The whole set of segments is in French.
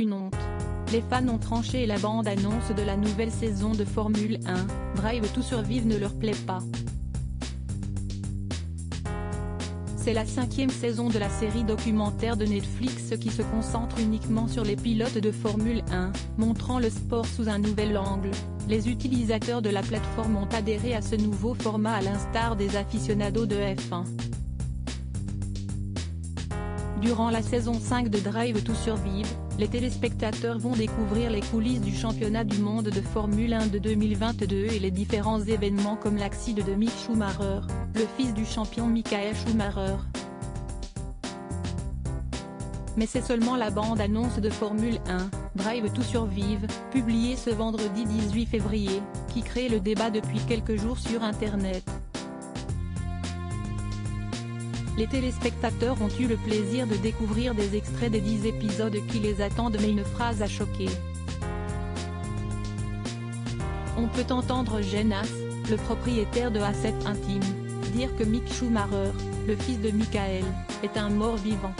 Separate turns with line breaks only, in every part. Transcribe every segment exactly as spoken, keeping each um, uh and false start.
Une honte. Les fans ont tranché et la bande-annonce de la nouvelle saison de Formule un, Drive to Survive ne leur plaît pas. C'est la cinquième saison de la série documentaire de Netflix qui se concentre uniquement sur les pilotes de Formule un, montrant le sport sous un nouvel angle. Les utilisateurs de la plateforme ont adhéré à ce nouveau format à l'instar des aficionados de F un. Durant la saison cinq de Drive to Survive, les téléspectateurs vont découvrir les coulisses du championnat du monde de Formule un de deux mille vingt-deux et les différents événements comme l'accident de Mick Schumacher, le fils du champion Michael Schumacher. Mais c'est seulement la bande-annonce de Formule un, Drive to Survive, publiée ce vendredi dix-huit février, qui crée le débat depuis quelques jours sur Internet. Les téléspectateurs ont eu le plaisir de découvrir des extraits des dix épisodes qui les attendent, mais une phrase a choqué. On peut entendre Genas, le propriétaire de A sept Intime, dire que Mick Schumacher, le fils de Michael, est un mort-vivant.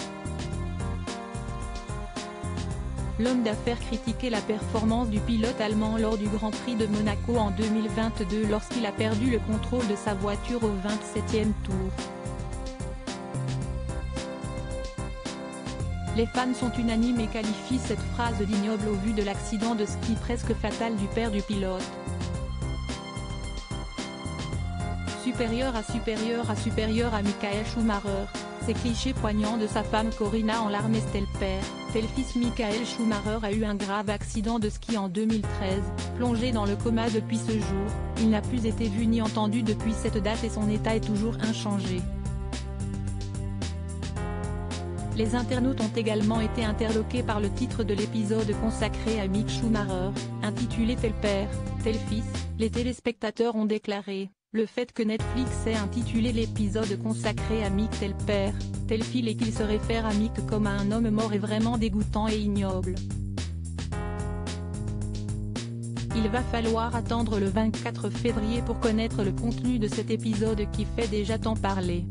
L'homme d'affaires critiquait la performance du pilote allemand lors du Grand Prix de Monaco en deux mille vingt-deux lorsqu'il a perdu le contrôle de sa voiture au vingt-septième tour. Les fans sont unanimes et qualifient cette phrase d'ignoble au vu de l'accident de ski presque fatal du père du pilote. Supérieur à supérieur à supérieur à Michael Schumacher, ces clichés poignants de sa femme Corinna en larmes. Tel père, tel fils. Michael Schumacher a eu un grave accident de ski en deux mille treize, plongé dans le coma depuis ce jour, il n'a plus été vu ni entendu depuis cette date et son état est toujours inchangé. Les internautes ont également été interloqués par le titre de l'épisode consacré à Mick Schumacher, intitulé Tel père, tel fils. Les téléspectateurs ont déclaré: le fait que Netflix ait intitulé l'épisode consacré à Mick tel père, tel fils et qu'il se réfère à Mick comme à un homme mort est vraiment dégoûtant et ignoble. Il va falloir attendre le vingt-quatre février pour connaître le contenu de cet épisode qui fait déjà tant parler.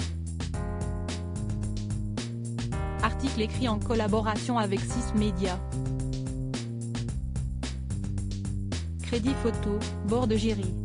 Article écrit en collaboration avec six Médias. Crédit photo, Borde Géry.